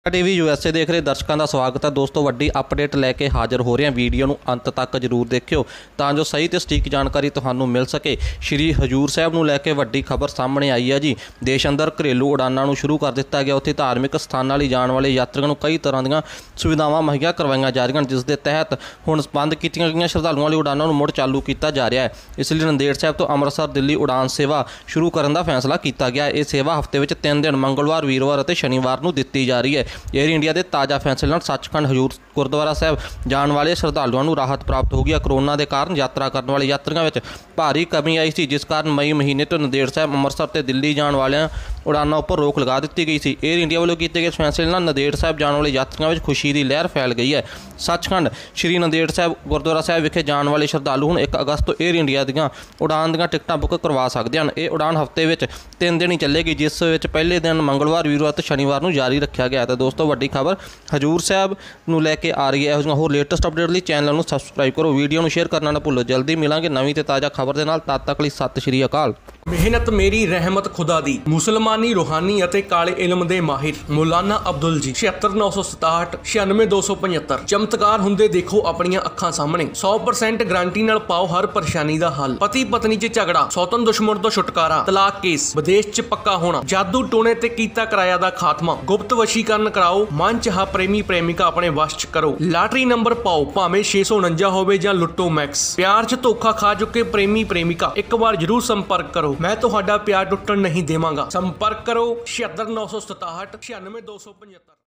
TV USA देख रहे दर्शकों का स्वागत है दोस्तों। वड्डी अपडेट लैके हाजिर हो रहे हैं। वीडियो ਨੂੰ अंत तक जरूर देखियो ਤਾਂ जो सही ਤੇ सटीक जानकारी ਤੁਹਾਨੂੰ मिल सके। श्री हजूर साहब ਨੂੰ लैके ਵੱਡੀ खबर सामने आई है जी। देश अंदर घरेलू उड़ानों ਨੂੰ शुरू कर दिता गया। उत्थे धार्मिक स्थानों ਲਈ जाने वाले यात्रियों ਨੂੰ कई तरह ਦੀਆਂ सुविधावां मुहैया करवाईਆਂ जा रही हैं, जिस के तहत ਹੁਣ बंद कीतियां गईਆਂ श्रद्धालुओं वाली उड़ानों ਨੂੰ ਮੁੜ चालू किया जा रहा है। इसलिए नंदेड़ साहब तो अमृतसर दिल्ली उड़ान सेवा शुरू करने का फैसला किया गया। यह सेवा हफ्ते में 3 दिन मंगलवार, वीरवार और शनिवार को दी जा रही है। एयर इंडिया के ताज़ा फैसले नाल सचखंड हजूर गुरुद्वारा साहब जाने वाले श्रद्धालुओं को राहत प्राप्त होगी। कोरोना के कारण यात्रा करने वाले यात्रियों में भारी कमी आई सी, जिस कारण मई महीने तो नंदेड़ साहब अमृतसर से दिल्ली जाने वाले उड़ानों पर रोक लगा दी गई सी। एयर इंडिया वालों किए गए फैसले नाल नंदेड़ साहब जाने वाले यात्रियों में खुशी की लहर फैल गई है। सचखंड श्री नंदेड़ साहब गुरुद्वारा साहब विखे जाने वाले श्रद्धालु हुण 1 अगस्त तो एयर इंडिया दी उड़ान दी टिकटां बुक करवा सकते हैं। ये उड़ान हफ्ते में 3 दिन ही चलेगी, जिस पहले दिन मंगलवार, वीरवार तो शनिवार को जारी रखा गया। तो दोस्तों वड्डी खबर हजूर साहब नूं लैके आ रही है। होर लेटेस्ट अपडेट लिए चैनल को सबसक्राइब करो, वीडियो को शेयर करना ना भुल्लो। जल्दी मिलांगे नवीं ते ताज़ा खबर के नाल। तद तक लई सत श्री अकाल। मेहनत मेरी रहमत खुदा दी। मुसलमानी रूहानी ਅਤੇ काले इलम ਦੇ माहिर मौलाना अब्दुल जी 76967 96275। चमत्कार ਹੁੰਦੇ देखो ਆਪਣੀਆਂ ਅੱਖਾਂ ਸਾਹਮਣੇ। 100% ਗਾਰੰਟੀ ਨਾਲ ਪਾਓ ਹਰ ਪਰੇਸ਼ਾਨੀ ਦਾ ਹੱਲ। ਪਤੀ ਪਤਨੀ 'ਚ ਝਗੜਾ, ਸੌਤਨ ਦੁਸ਼ਮਣ ਤੋਂ ਛੁਟਕਾਰਾ, ਤਲਾਕ ਕੇਸ, ਵਿਦੇਸ਼ 'ਚ ਪੱਕਾ ਹੋਣਾ, ਜਾਦੂ ਟੋਣੇ ਤੇ ਕੀਤਾ ਕਿਰਾਇਆ ਦਾ ਖਾਤਮਾ, ਗੁਪਤ ਵਸ਼ੀਕਰਨ ਕਰਾਓ, ਮਨ ਚਾਹਾ ਪ੍ਰੇਮੀ ਪ੍ਰੇਮਿਕਾ ਆਪਣੇ ਵਸ਼ 'ਚ ਕਰੋ, ਲਾਟਰੀ ਨੰਬਰ ਪਾਓ ਭਾਵੇਂ 649 ਹੋਵੇ ਜਾਂ ਲੁੱਟੋ ਮੈਕਸ, ਪਿਆਰ 'ਚ ਧੋਖਾ ਖਾ ਚੁੱਕੇ ਪ੍ਰੇਮੀ ਪ੍ਰੇਮਿਕਾ ਇੱਕ ਵਾਰ ਜ਼ਰੂਰ ਸੰਪਰਕ ਕਰੋ। मैं ਤੁਹਾਡਾ प्यार टुटन नहीं देवांगा। संपर्क करो 76967 96275।